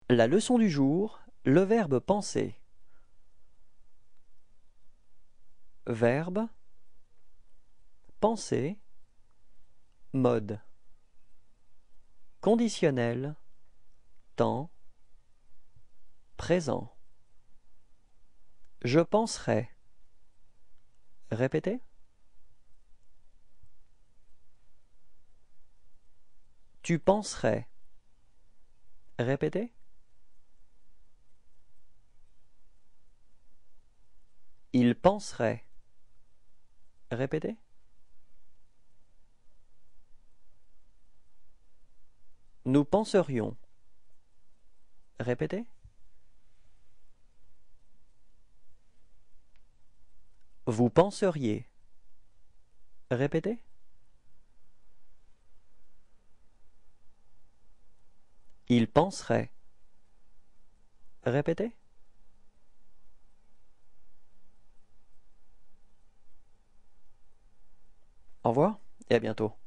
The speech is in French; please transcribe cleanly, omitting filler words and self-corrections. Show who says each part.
Speaker 1: La leçon du jour, le verbe penser. Verbe, penser, mode. Conditionnel, temps, présent. Je penserai. Répétez. Tu penserais. Répétez. Il penserait. Répétez. Nous penserions. Répétez. Vous penseriez. Répétez. Il penserait. Répétez. Au revoir et à bientôt.